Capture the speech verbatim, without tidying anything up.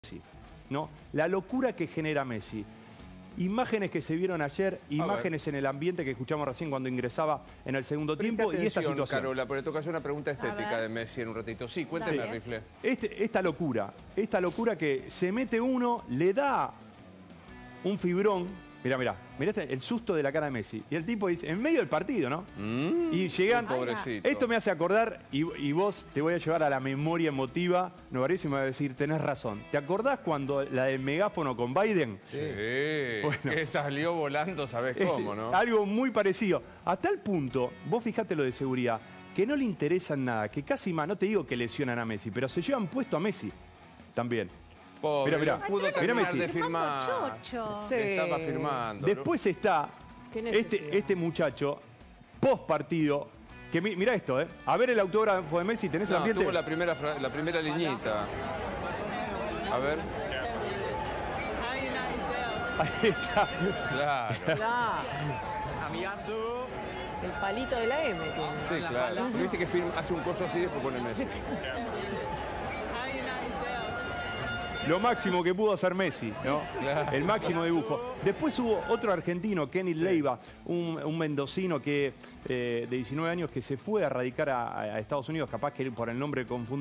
Messi, ¿no? La locura que genera Messi. Imágenes que se vieron ayer, imágenes en el ambiente que escuchamos recién cuando ingresaba en el segundo Presta tiempo atención, y esta situación. Carola, porque toca hacer una pregunta estética de Messi en un ratito. Sí, cuénteme, Dale. Rifle. Este, esta locura, esta locura que se mete uno, le da un fibrón. Mirá, mirá, mirá este- el susto de la cara de Messi. Y el tipo dice, en medio del partido, ¿no? Mm, y llegan... pobrecito. Esto me hace acordar, y, y vos te voy a llevar a la memoria emotiva, Novarecio, y me va a decir, tenés razón. ¿Te acordás cuando la del megáfono con Biden? Sí, Bueno. que salió volando, ¿sabés cómo, no? Algo muy parecido. A tal punto, vos fijate lo de seguridad, que no le interesan nada, que casi más, no te digo que lesionan a Messi, pero se llevan puesto a Messi también. Pobre, Mirá, mirá. no pudo Mirá terminar Messi. de firmar. Firmando chocho. Sí. Estaba firmando. Después está Qué necesidad. este, este muchacho, post partido, que mi- mirá esto, ¿eh? A ver el autógrafo de Messi, tenés el No, ambiente. tuvo la primera, fra- la primera liñita. A ver. Ahí está. Claro. Claro. El palito de la M tiene. Sí, claro. Viste que firma- hace un coso así y después pone Messi. Lo máximo que pudo hacer Messi, ¿no? Claro. El máximo dibujo. Después hubo otro argentino, Kenny Leiva, un, un mendocino que, eh, de diecinueve años que se fue a radicar a, a Estados Unidos, capaz que por el nombre confundido.